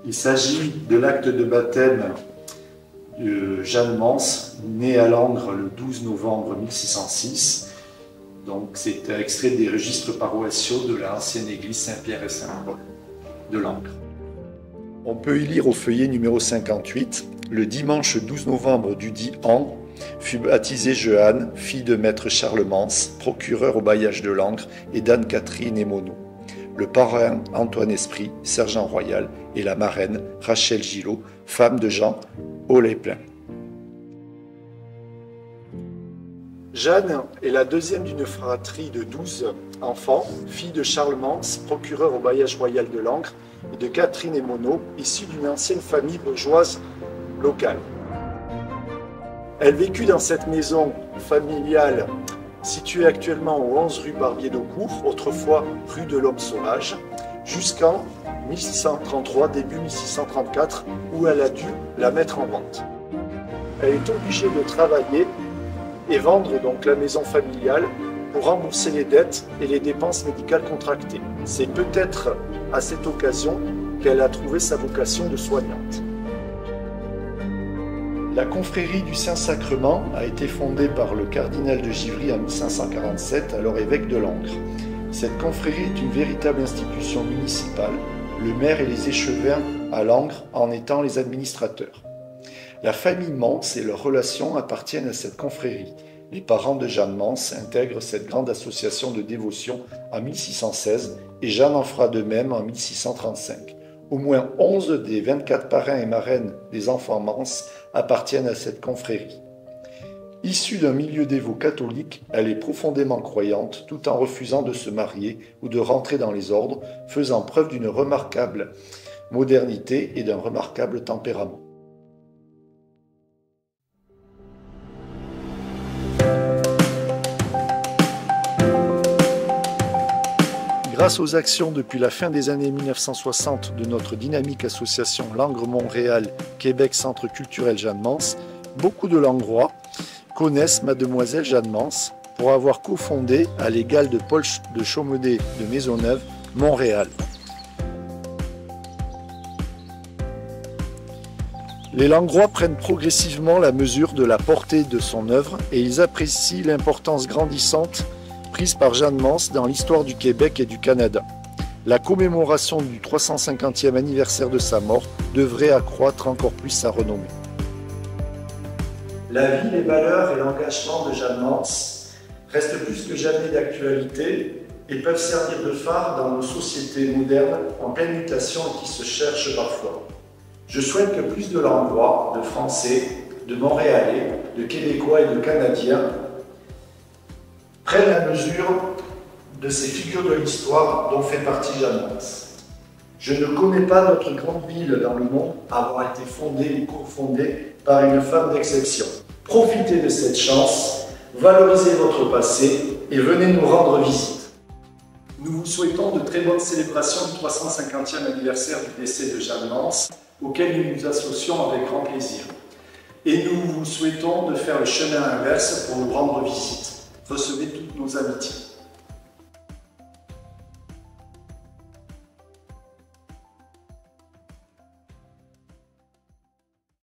Il s'agit de l'acte de baptême de Jeanne Mans, née à Langres le 12 novembre 1606. Donc c'est extrait des registres paroissiaux de l'ancienne église Saint-Pierre et Saint-Paul de Langres. On peut y lire au feuillet numéro 58, le dimanche 12 novembre du dit an, fut baptisée Jeanne, fille de maître Charles Mans, procureur au bailliage de Langres, et d'Anne-Catherine Émonot. Le parrain Antoine Esprit, sergent royal, et la marraine Rachel Gillot, femme de Jean Oléplein. Jeanne est la deuxième d'une fratrie de 12 enfants, fille de Charles Mans, procureur au bailliage royal de Langres, et de Catherine Émonot, issue d'une ancienne famille bourgeoise locale. Elle vécut dans cette maison familiale située actuellement au 11 rue Barbier-d'Aucourt, autrefois rue de l'Homme Sauvage, jusqu'en 1633, début 1634, où elle a dû la mettre en vente. Elle est obligée de travailler et vendre donc la maison familiale pour rembourser les dettes et les dépenses médicales contractées. C'est peut-être à cette occasion qu'elle a trouvé sa vocation de soignante. La confrérie du Saint-Sacrement a été fondée par le cardinal de Givry en 1547, alors évêque de Langres. Cette confrérie est une véritable institution municipale, le maire et les échevins à Langres en étant les administrateurs. La famille Mans et leurs relations appartiennent à cette confrérie. Les parents de Jeanne Mans intègrent cette grande association de dévotion en 1616 et Jeanne en fera de même en 1635. Au moins 11 des 24 parrains et marraines des enfants Mans appartiennent à cette confrérie. Issue d'un milieu dévot catholique, elle est profondément croyante tout en refusant de se marier ou de rentrer dans les ordres, faisant preuve d'une remarquable modernité et d'un remarquable tempérament. Grâce aux actions depuis la fin des années 1960 de notre dynamique association Langres-Montréal Québec Centre culturel Jeanne Mans, beaucoup de Langrois connaissent mademoiselle Jeanne Mans pour avoir cofondé à l'égal de Paul de Chaumedet de Maisonneuve, Montréal. Les Langrois prennent progressivement la mesure de la portée de son œuvre et ils apprécient l'importance grandissante prise par Jeanne Mans dans l'histoire du Québec et du Canada. La commémoration du 350e anniversaire de sa mort devrait accroître encore plus sa renommée. La vie, les valeurs et l'engagement de Jeanne Mans restent plus que jamais d'actualité et peuvent servir de phare dans nos sociétés modernes en pleine mutation et qui se cherchent parfois. Je souhaite que plus de Langrois, de Français, de Montréalais, de Québécois et de Canadiens prennent la mesure de ces figures de l'histoire dont fait partie Jeanne Mans. Je ne connais pas d'autre grande ville dans le monde à avoir été fondée ou cofondée par une femme d'exception. Profitez de cette chance, valorisez votre passé et venez nous rendre visite. Nous vous souhaitons de très bonnes célébrations du 350e anniversaire du décès de Jeanne Mans, auquel nous nous associons avec grand plaisir. Et nous vous souhaitons de faire le chemin inverse pour nous rendre visite. Recevez toutes nos amitiés.